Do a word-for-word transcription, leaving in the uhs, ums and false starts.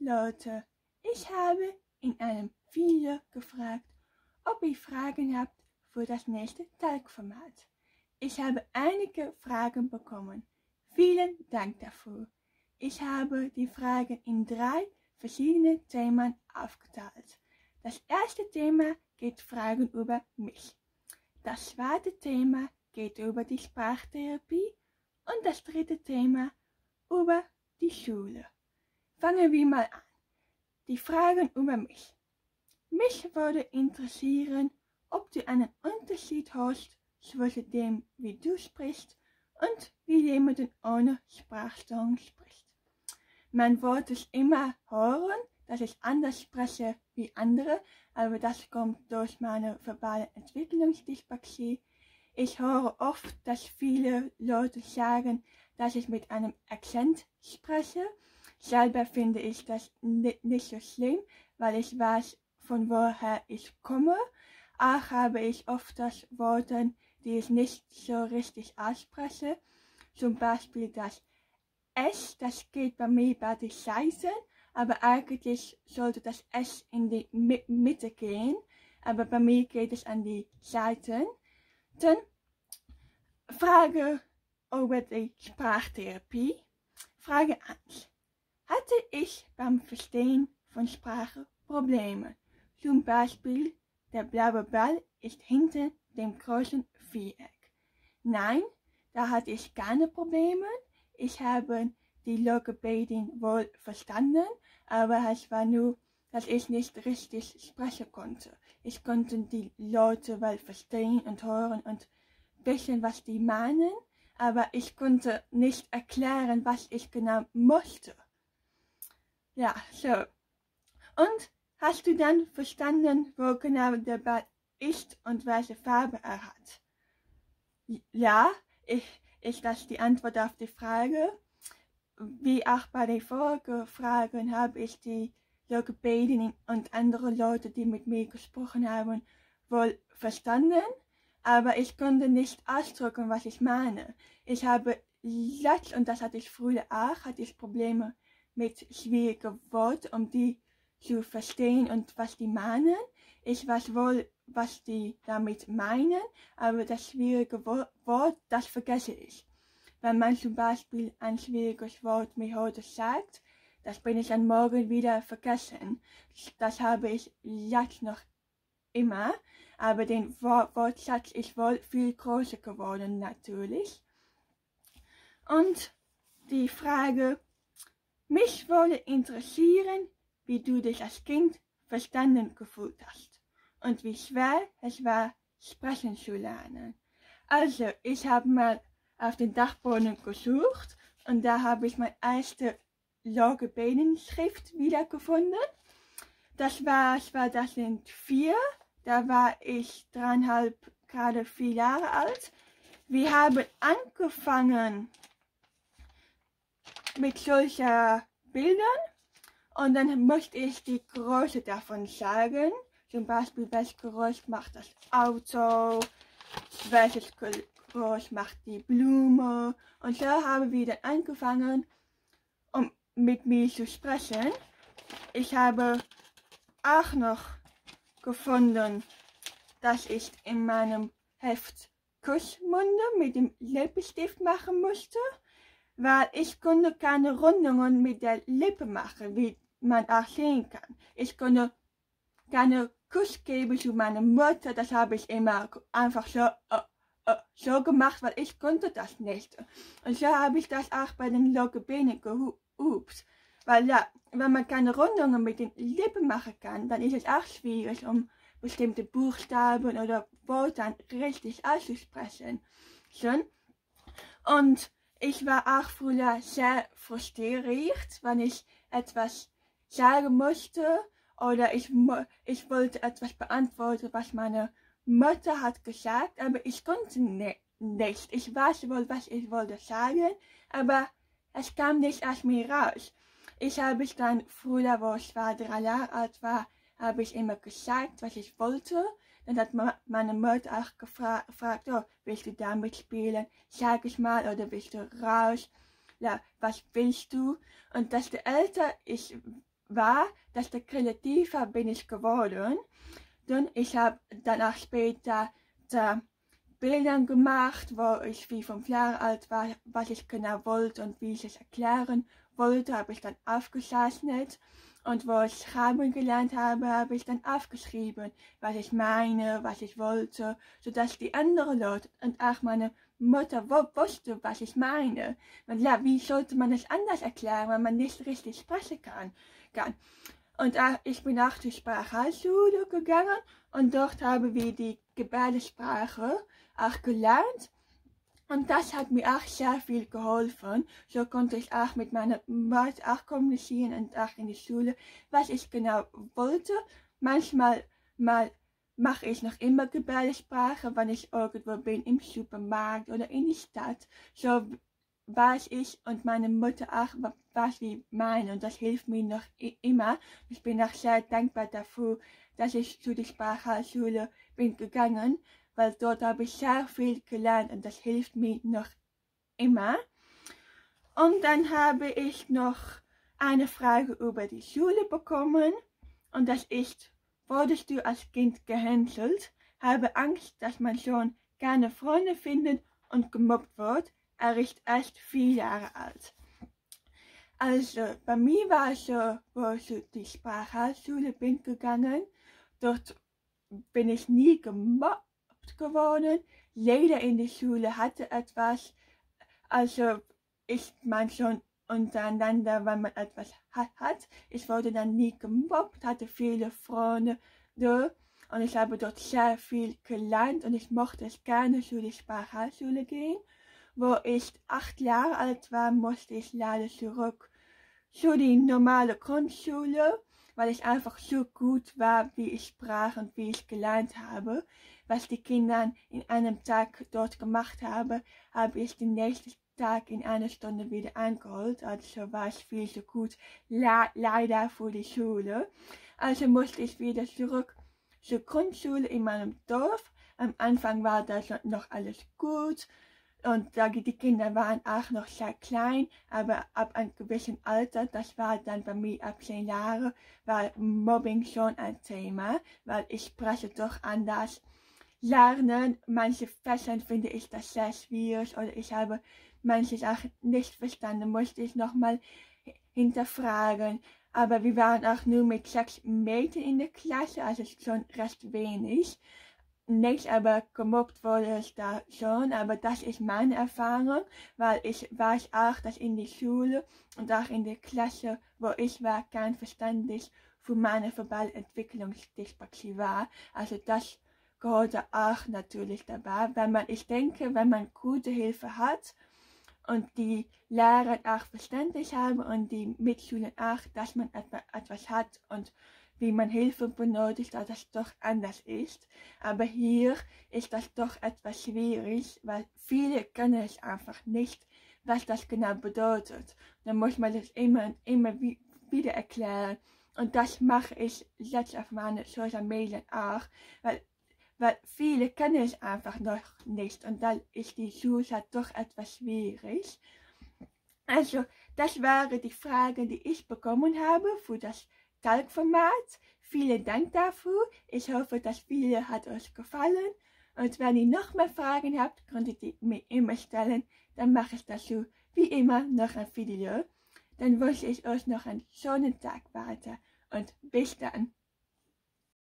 Leute, ich habe in einem Video gefragt, ob ihr Fragen habt für das nächste Talkformat. Ich habe einige Fragen bekommen. Vielen Dank dafür. Ich habe die Fragen in drei verschiedene Themen aufgeteilt. Das erste Thema geht Fragen über mich. Das zweite Thema geht über die Sprachtherapie und das dritte Thema über die Schule. Fangen wir mal an. Die Fragen über mich. Mich würde interessieren, ob du einen Unterschied hast zwischen dem, wie du sprichst und wie jemand ohne Sprachstörung spricht. Man wird es immer hören, dass ich anders spreche wie andere, aber das kommt durch meine verbale Entwicklungsdyslexie. Ich höre oft, dass viele Leute sagen, dass ich mit einem Akzent spreche. Selber finde ich das nicht so schlimm, weil ich weiß, von woher ich komme. Auch habe ich oft das Worte, die ich nicht so richtig ausspreche. Zum Beispiel das S, das geht bei mir bei den Seiten, aber eigentlich sollte das S in die Mitte gehen, aber bei mir geht es an die Seiten. Dann Frage über die Sprachtherapie. Frage eins. Hatte ich beim Verstehen von Sprache Probleme? Zum Beispiel, der blaue Ball ist hinter dem großen Viereck. Nein, da hatte ich keine Probleme. Ich habe die Logopädin wohl verstanden, aber es war nur, dass ich nicht richtig sprechen konnte. Ich konnte die Leute wohl verstehen und hören und wissen, was die meinen, aber ich konnte nicht erklären, was ich genau musste. Ja, so. Und hast du dann verstanden, wo genau der Ball ist und welche Farbe er hat? Ja, ich, ist das die Antwort auf die Frage. Wie auch bei den vorigen Fragen habe ich die Logopädin und andere Leute, die mit mir gesprochen haben, wohl verstanden, aber ich konnte nicht ausdrücken, was ich meine. Ich habe jetzt, und das hatte ich früher auch, hatte ich Probleme mit schwierigen Worten, um die zu verstehen und was die meinen. Ich weiß wohl, was die damit meinen, aber das schwierige Wort, das vergesse ich. Wenn man zum Beispiel ein schwieriges Wort mir heute sagt, das bin ich am Morgen wieder vergessen. Das habe ich jetzt noch immer, aber den Wortschatz ist wohl viel größer geworden natürlich. Und die Frage, mich würde interessieren, wie du dich als Kind verstanden gefühlt hast und wie schwer es war, sprechen zu lernen. Also, ich habe mal auf den Dachboden gesucht und da habe ich meine erste Logopädenschrift wiedergefunden. Das war zweitausendvier, da war ich dreieinhalb, gerade vier Jahre alt. Wir haben angefangen mit solchen Bildern und dann musste ich die Größe davon sagen. Zum Beispiel, welches Geräusch macht das Auto, welches Geräusch macht die Blume. Und so haben wir dann angefangen, um mit mir zu sprechen. Ich habe auch noch gefunden, dass ich in meinem Heft Kussmunde mit dem Lippenstift machen musste, weil ich konnte keine Rundungen mit der Lippe machen, wie man auch sehen kann. Ich konnte keine Kuss geben zu meiner Mutter, das habe ich immer einfach so, uh, uh, so gemacht, weil ich konnte das nicht. Und so habe ich das auch bei den Logopäden geübt. Weil ja, wenn man keine Rundungen mit den Lippen machen kann, dann ist es auch schwierig, um bestimmte Buchstaben oder Wörter richtig auszusprechen. Schon. Und ich war auch früher sehr frustriert, wenn ich etwas sagen musste oder ich, ich wollte etwas beantworten, was meine Mutter hat gesagt, aber ich konnte ne, nicht. Ich weiß wohl, was ich wollte sagen, aber es kam nicht aus mir raus. Ich habe es dann früher, wo ich war, drei Jahre alt war, habe ich immer gesagt, was ich wollte. Dann hat meine Mutter auch gefra gefragt, oh, willst du damit spielen? Sag es mal, oder willst du raus? Ja, was willst du? Und desto älter ich war, desto kreativer bin ich geworden. Denn ich habe dann auch später da Bilder gemacht, wo ich wie fünf Jahre alt war, was ich genau wollte und wie ich es erklären wollte, habe ich dann aufgezeichnet. Und wo ich schreiben gelernt habe, habe ich dann aufgeschrieben, was ich meine, was ich wollte, sodass die anderen Leute und auch meine Mutter wusste, was ich meine. Und ja, wie sollte man es anders erklären, wenn man nicht richtig sprechen kann? kann. Und auch, ich bin auch zur Sprachschule gegangen und dort haben wir die Gebärdensprache auch gelernt. Und das hat mir auch sehr viel geholfen. So konnte ich auch mit meiner Mutter auch kommunizieren und auch in die Schule, was ich genau wollte. Manchmal mal mache ich noch immer Gebärdensprache, wenn ich irgendwo bin, im Supermarkt oder in die Stadt. So weiß ich und meine Mutter auch, was wir meinen. Und das hilft mir noch immer. Ich bin auch sehr dankbar dafür, dass ich zu der Sprachschule bin gegangen, weil dort habe ich sehr viel gelernt und das hilft mir noch immer. Und dann habe ich noch eine Frage über die Schule bekommen und das ist: wurdest du als Kind gehänselt? Habe Angst, dass man schon keine Freunde findet und gemobbt wird. Er ist erst vier Jahre alt. Also bei mir war es so, wo ich zu die Sprachschule bin gegangen, dort bin ich nie gemobbt geworden. Jeder in der Schule hatte etwas, also ich meine schon untereinander, wenn man etwas hat. Ich wurde dann nie gemobbt, hatte viele Freunde und ich habe dort sehr viel gelernt und ich mochte es gerne zu der Sprachschule gehen. Wo ich acht Jahre alt war, musste ich leider zurück zu die normale Grundschule, weil ich einfach so gut war, wie ich sprach und wie ich gelernt habe. Was die Kinder in einem Tag dort gemacht haben, habe ich den nächsten Tag in einer Stunde wieder eingeholt. Also war ich viel zu gut, le leider für die Schule. Also musste ich wieder zurück zur Grundschule in meinem Dorf. Am Anfang war das noch alles gut. Und die Kinder waren auch noch sehr klein, aber ab einem gewissen Alter, das war dann bei mir ab zehn Jahre, war Mobbing schon ein Thema, weil ich spreche doch anders. Lernen, manche Fächern finde ich das sehr schwierig oder ich habe manches auch nicht verstanden, musste ich nochmal hinterfragen. Aber wir waren auch nur mit sechs Mädchen in der Klasse, also schon recht wenig. Nicht, aber gemobbt wurde es da schon, aber das ist meine Erfahrung, weil ich weiß auch, dass in der Schule und auch in der Klasse, wo ich war, kein Verständnis für meine verbale Entwicklungsdyslexie war. Also das gehörte auch natürlich dabei, weil man, ich denke, wenn man gute Hilfe hat und die Lehrer auch Verständnis haben und die Mitschüler auch, dass man etwas hat und wie man Hilfe benötigt, dass das doch anders ist. Aber hier ist das doch etwas schwierig, weil viele können es einfach nicht, was das genau bedeutet. Dann muss man das immer und immer wieder erklären. Und das mache ich jetzt auf meine Social Media auch, weil, weil viele können es einfach noch nicht. Und dann ist die Schule doch etwas schwierig. Also, das waren die Fragen, die ich bekommen habe für das Talkformat. Vielen Dank dafür. Ich hoffe, das Video hat euch gefallen. Und wenn ihr noch mehr Fragen habt, könnt ihr die mir immer stellen. Dann mache ich dazu wie immer noch ein Video. Dann wünsche ich euch noch einen schönen Tag weiter und bis dann.